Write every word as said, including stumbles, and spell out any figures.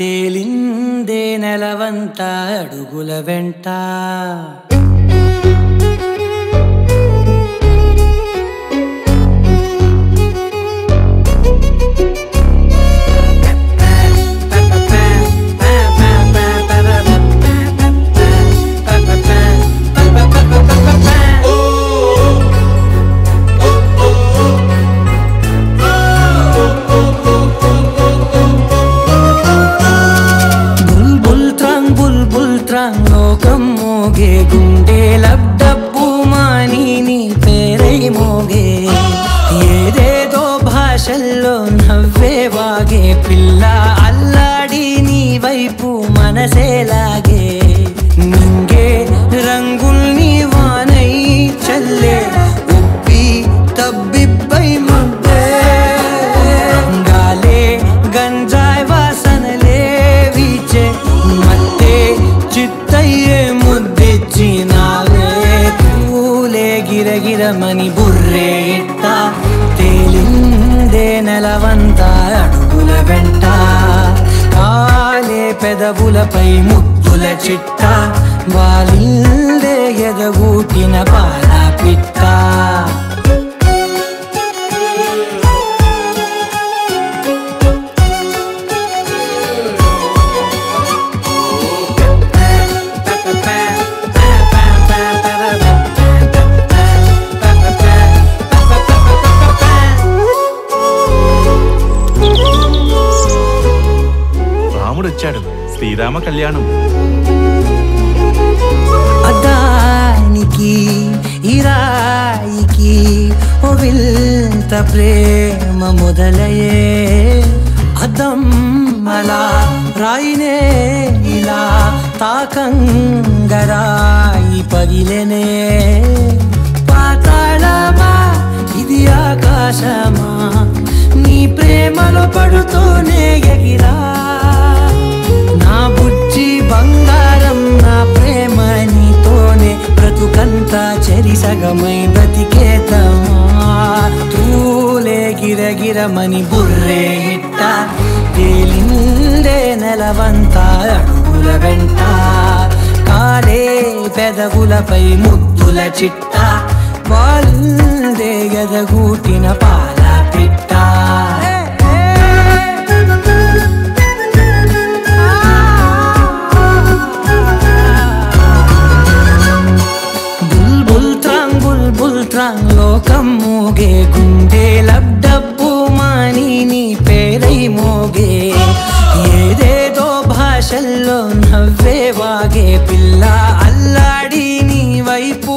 తేలిందే నెలవంత అడుగుల వెంట లోకం మోగే గుండె లబ్డబ్బు మాని నీ పేరై మోగే ఏదేదో భాషల్లో నవ్వే వాగే పిల్ల అల్లాడి నీ వైపు మనసేలాగే నింగే రంగుల్ని వానై చల్లే ఉప్పి తబ్బిబ్బై ముద్దే గాలే గంజాయ్ వాసనలే వీచే మత్తే చిత్తయ్యే ముద్దిచ్చినావే పూలే గిరగిరమని బుర్రే ఇట్ట తేలిందే నెలవంత అడుగుల వెంట కాలే పెదవులపై ముద్దుల చిట్ట వాలిందే ఎదగూటిన పాల పిట్ట వచ్చాడు శ్రీరామ కళ్యాణం అదానికి ఇరాయికి ఓ వింత ప్రేమ మొదలయే అదమ్మలా రాయినే ఇలా తాకంగరాయి పగిలెనే పాతాళమా ఇది ఆకాశమా నీ ప్రేమలో పడుతూనే ఎగిరా నా బుజ్జి బంగారం నా ప్రేమ నీతోనే బ్రతుకంతా చెరిసగమై బ్రతికేతమా తూలే గిరగిరమని బుర్రే ఇట్ట తేలిందే నెలవంత అడుగుల వెంట కాలే పెదవులపై ముద్దుల చిట్ట వాలిందే ఎదగూటిన పాల పిట్ట లోకం మోగే గుండె లబ్డబ్బు మాని నీ పేరై మోగే ఏదేదో భాషల్లో నవ్వే వాగే పిల్ల అల్లాడి నీ వైపు